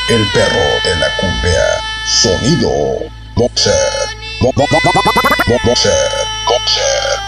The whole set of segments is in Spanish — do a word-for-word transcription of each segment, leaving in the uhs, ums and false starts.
El perro de la cumbia. Sonido. Boxer. Bo bo bo bo bo bo boxer. Boxer.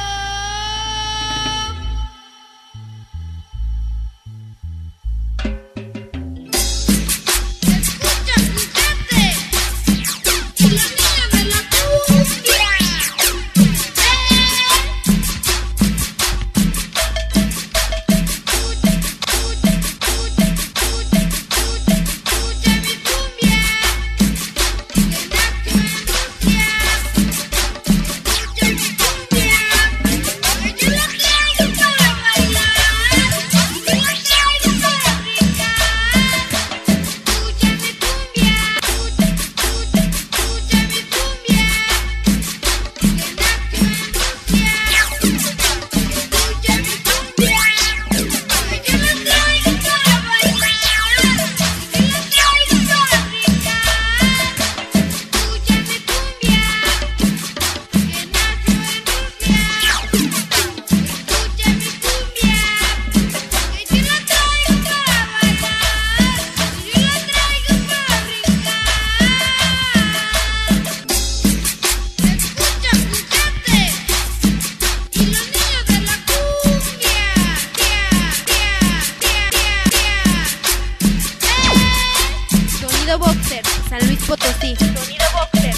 Boxer, San Luis Potosí. Sonido Boxer.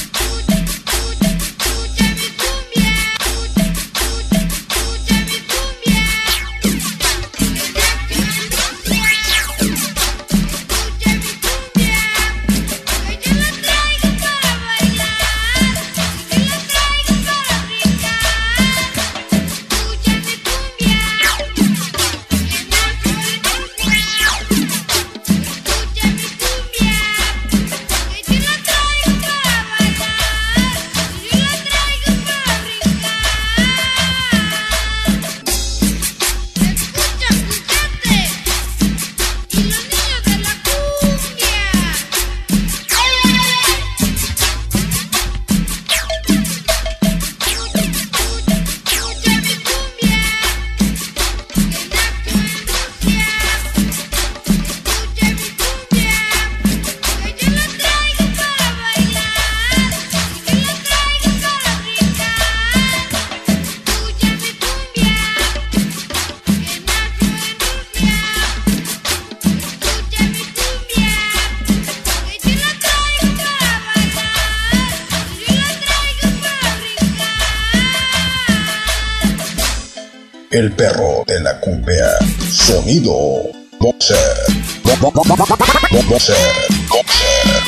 El perro de la cumbia. Sonido. Boxer. Bo bo bo bo bo bo boxer. Boxer.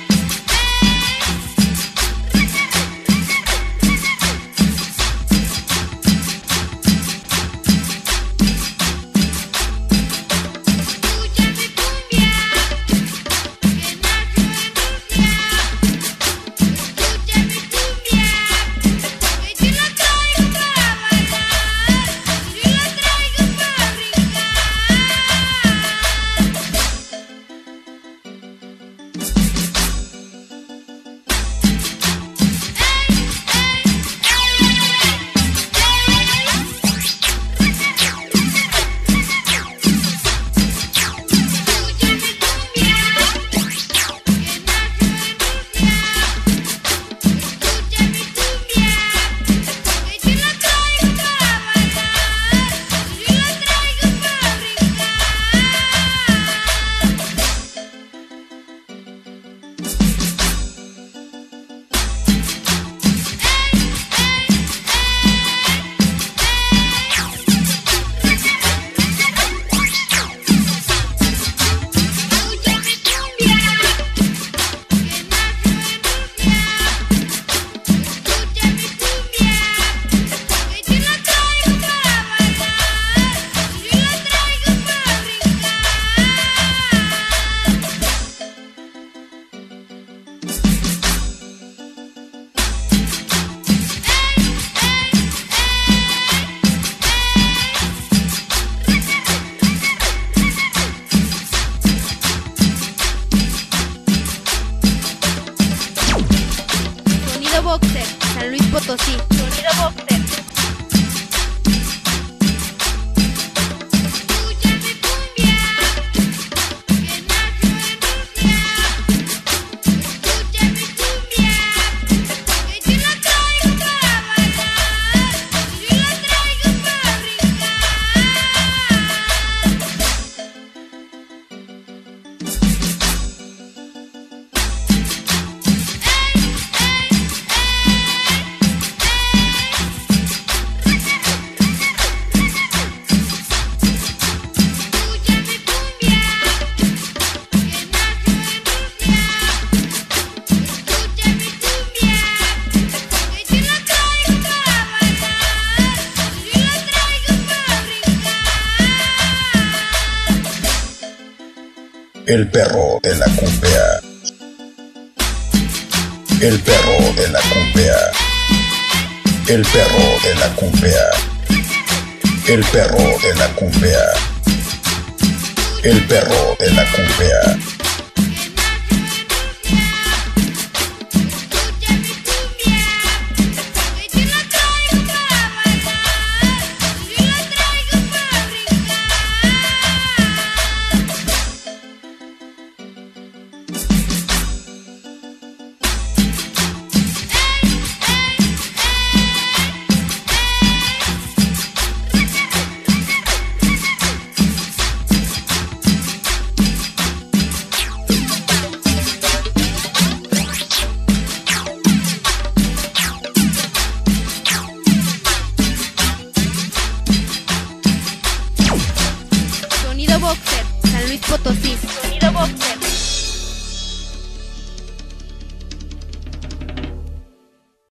Boxer, San Luis Potosí. Sonido Boxer. Escucha mi cumbia, que nació en Rusia. El perro de la cumbia. El perro de la cumbia. El perro de la cumbia. El perro de la cumbia. El perro de la cumbia. Sonido Boxer, San Luis Potosí.